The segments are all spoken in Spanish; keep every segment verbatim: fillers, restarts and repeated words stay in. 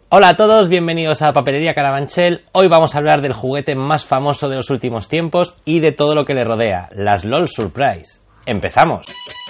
Hola a todos, bienvenidos a Papelería Carabanchel. Hoy vamos a hablar del juguete más famoso de los últimos tiempos y de todo lo que le rodea, las LOL Surprise. ¡Empezamos!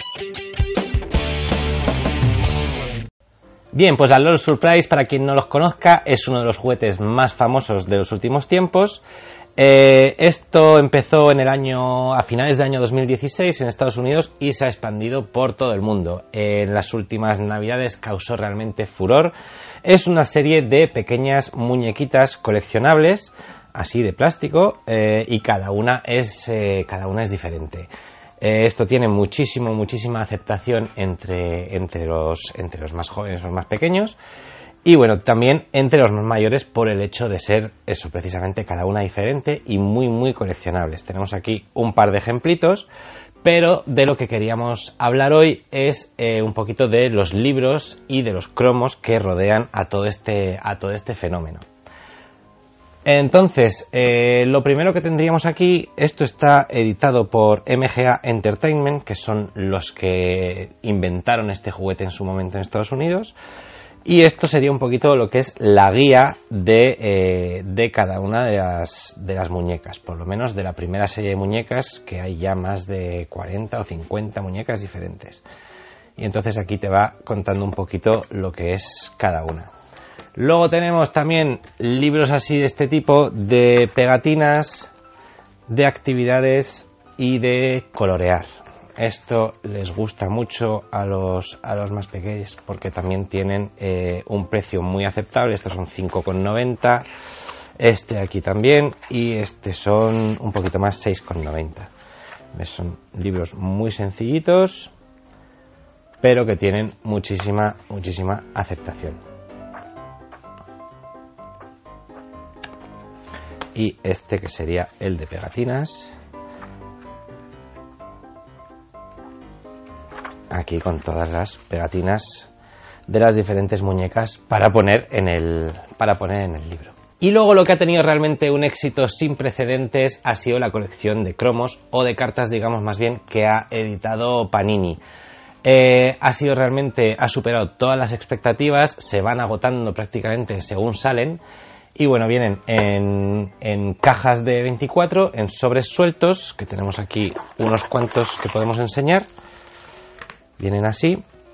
Bien, pues las LOL Surprise, para quien no los conozca, es uno de los juguetes más famosos de los últimos tiempos. Eh, esto empezó en el año, a finales del año dos mil dieciséis en Estados Unidos y se ha expandido por todo el mundo. En las últimas navidades causó realmente furor. Es una serie de pequeñas muñequitas coleccionables, así de plástico, eh, y cada una es, eh, cada una es diferente. Eh, esto tiene muchísimo, muchísima aceptación entre, entre, los, entre los más jóvenes, los más pequeños, y bueno, también entre los más mayores por el hecho de ser eso, precisamente cada una diferente y muy, muy coleccionables. Tenemos aquí un par de ejemplitos. Pero de lo que queríamos hablar hoy es eh, un poquito de los libros y de los cromos que rodean a todo este, a todo este fenómeno. Entonces, eh, lo primero que tendríamos aquí, esto está editado por M G A Entertainment, que son los que inventaron este juguete en su momento en Estados Unidos. Y esto sería un poquito lo que es la guía de, eh, de cada una de las, de las muñecas, por lo menos de la primera serie de muñecas, que hay ya más de cuarenta o cincuenta muñecas diferentes. Y entonces aquí te va contando un poquito lo que es cada una. Luego tenemos también libros así de este tipo, de pegatinas, de actividades y de colorear. Esto les gusta mucho a los, a los más pequeños porque también tienen eh, un precio muy aceptable. Estos son cinco con noventa, este aquí también, y este son un poquito más, seis con noventa. Son libros muy sencillitos, pero que tienen muchísima, muchísima aceptación. Y este que sería el de pegatinas. Aquí con todas las pegatinas de las diferentes muñecas para poner en el, para poner en el libro. Y luego lo que ha tenido realmente un éxito sin precedentes ha sido la colección de cromos o de cartas, digamos más bien, que ha editado Panini. Eh, ha sido realmente, ha superado todas las expectativas, se van agotando prácticamente según salen. Y bueno, vienen en, en cajas de veinticuatro, en sobres sueltos, que tenemos aquí unos cuantos que podemos enseñar. Vienen así,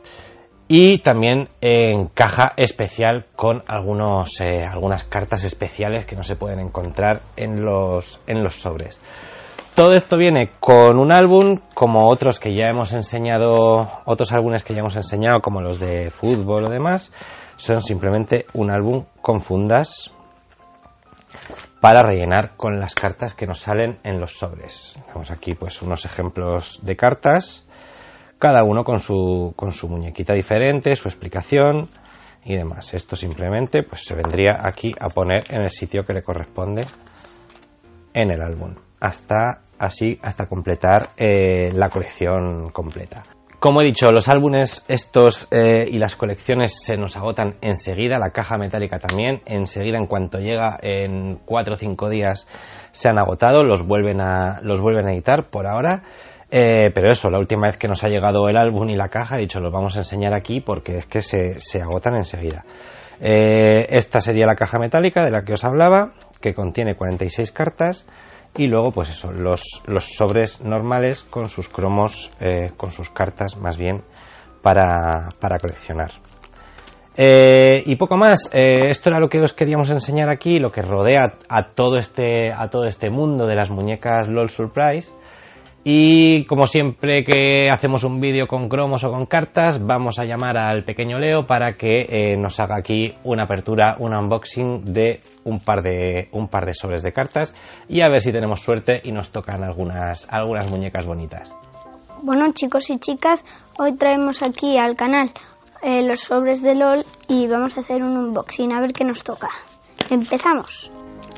y también en caja especial con algunos, eh, algunas cartas especiales que no se pueden encontrar en los, en los sobres. Todo esto viene con un álbum, como otros que ya hemos enseñado, otros álbumes que ya hemos enseñado, como los de fútbol o demás, son simplemente un álbum con fundas para rellenar con las cartas que nos salen en los sobres. Tenemos aquí pues unos ejemplos de cartas, cada uno con su, con su muñequita diferente, su explicación y demás. Esto simplemente pues se vendría aquí a poner en el sitio que le corresponde en el álbum, hasta así hasta completar eh, la colección completa. Como he dicho, los álbumes estos eh, y las colecciones se nos agotan enseguida, la caja metálica también, enseguida, en cuanto llega, en cuatro o cinco días se han agotado, los vuelven a, los vuelven a editar por ahora. Eh, pero eso, la última vez que nos ha llegado el álbum y la caja, he dicho, los vamos a enseñar aquí porque es que se, se agotan enseguida. Eh, esta sería la caja metálica de la que os hablaba, que contiene cuarenta y seis cartas, y luego pues eso, los, los sobres normales con sus cromos, eh, con sus cartas más bien para, para coleccionar. Eh, y poco más, eh, esto era lo que os queríamos enseñar aquí, lo que rodea a todo este, a todo este mundo de las muñecas LOL Surprise. Y como siempre que hacemos un vídeo con cromos o con cartas, vamos a llamar al pequeño Leo para que eh, nos haga aquí una apertura, un unboxing de un par de un par de sobres de cartas, y a ver si tenemos suerte y nos tocan algunas, algunas muñecas bonitas. Bueno, chicos y chicas, hoy traemos aquí al canal eh, los sobres de LOL y vamos a hacer un unboxing, a ver qué nos toca. ¡Empezamos!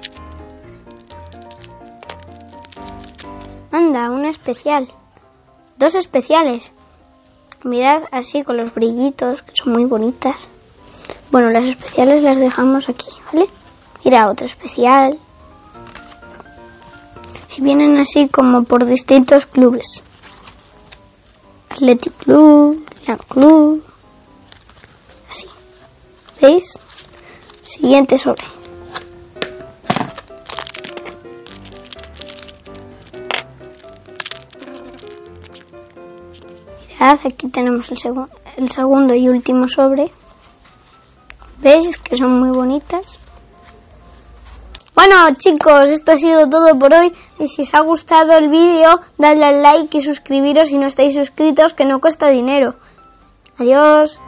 Anda, un especial. Dos especiales. Mirad, así con los brillitos, que son muy bonitas. Bueno, las especiales las dejamos aquí, ¿vale? Mira, otro especial. Y vienen así como por distintos clubes. Athletic Club, Young Club. Así. ¿Veis? Siguiente sobre. Mirad, aquí tenemos el, segu el segundo y último sobre. ¿Veis? Que son muy bonitas. Bueno, chicos, esto ha sido todo por hoy. Y si os ha gustado el vídeo, dadle al like y suscribiros si no estáis suscritos, que no cuesta dinero. Adiós.